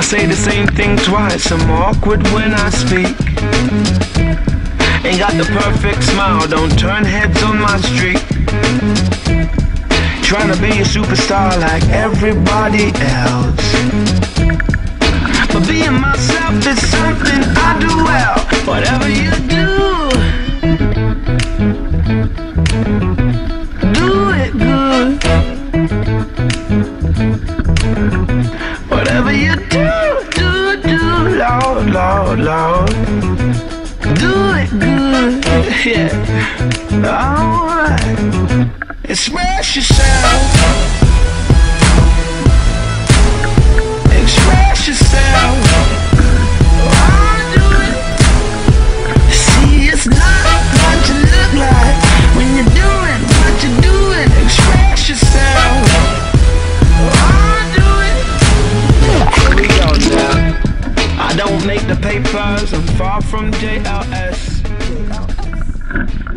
say the same thing twice. I'm awkward when I speak. Ain't got the perfect smile, don't turn heads on my street. Trying to be a superstar like everybody else, but being myself is something I do well. Whatever you do, do it good. Whatever you do, Lord, Lord, Lord, do it good. Yeah, alright. Express yourself. Express yourself. Do it. See, it's not what you look like when you're doing what you're doing. Express yourself. Do it. Here we go now. I don't make the papers, I'm far from JLS.